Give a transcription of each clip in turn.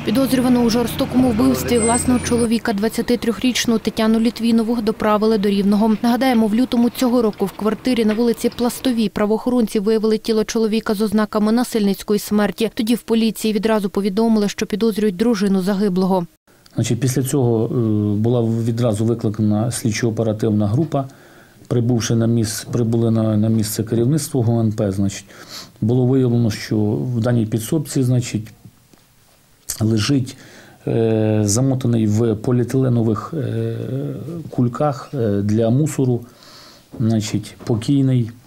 Підозрювану у жорстокому вбивстві власного чоловіка, 23-річну Тетяну Літвінову, доправили до Рівного. Нагадаємо, в лютому цього року в квартирі на вулиці Пластовій правоохоронці виявили тіло чоловіка з ознаками насильницької смерті. Тоді в поліції відразу повідомили, що підозрюють дружину загиблого. Після цього була відразу викликана слідчо-оперативна група. Прибули на місце керівництво ГУНП, було виявлено, що в даній підсобці, лежить замотаний в поліетиленових кульках для мусору, покійний.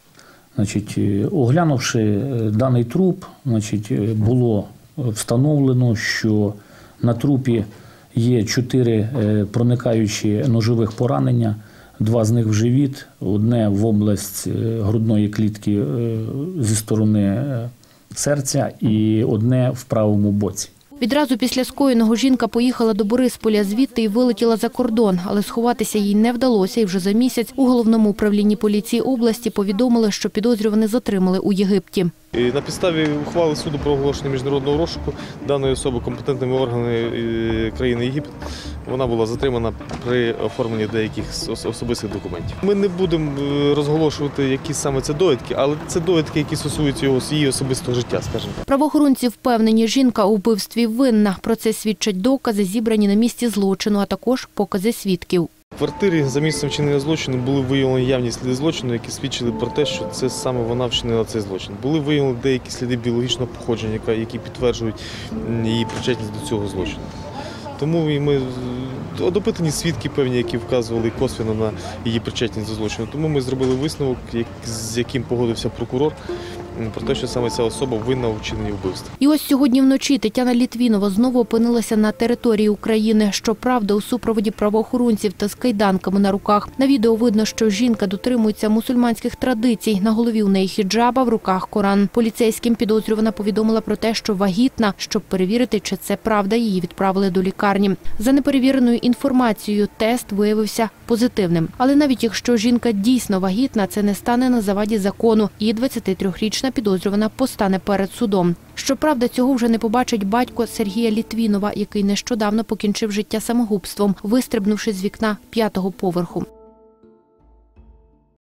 Оглянувши даний труп, було встановлено, що на трупі є 4 проникаючі ножових поранення, 2 з них в живіт, одне в область грудної клітки зі сторони серця і одне в правому боці. Відразу після скоєного жінка поїхала до Борисполя, звідти й вилетіла за кордон, але сховатися їй не вдалося, і вже за місяць у Головному управлінні поліції області повідомили, що підозрюваних затримали у Єгипті. На підставі ухвали суду про оголошення міжнародного розшуку даної особи компетентними органами країни Єгипет, вона була затримана при оформленні деяких особистих документів. Ми не будемо розголошувати, які саме це довідки, але це довідки, які стосуються її особистого життя, скажімо так. Правоохоронці впевнені, жінка у вбивстві винна. Про це свідчать докази, зібрані на місці злочину, а також покази свідків. В квартирі за місцем вчинення злочину були виявлені явні сліди злочину, які свідчили про те, що це саме вона вчинила цей злочин. Були виявлені деякі сліди біологічного походження, які підтверджують її причетність до цього злочину. Тому і ми допитані свідки певні, які вказували косвенно на її причетність до злочину. Тому ми зробили висновок, з яким погодився прокурор, про те, що саме ця особа винна у вчиненні вбивства. І ось сьогодні вночі Тетяна Літвінова знову опинилася на території України. Щоправда, у супроводі правоохоронців та з кайданками на руках. На відео видно, що жінка дотримується мусульманських традицій. На голові у неї хіджаба, в руках Коран. Поліцейським підозрювана повідомила про те, що вагітна. Щоб перевірити, чи це правда, її відправили до лікарні. За неперевіреною інформацією, тест виявився позитивним. Але навіть якщо жінка дійсно вагітна, це не стане на заваді закону. І 23-річна підозрювана постане перед судом. Щоправда, цього вже не побачить батько Сергія Літвінова, який нещодавно покінчив життя самогубством, вистрибнувши з вікна 5-го поверху.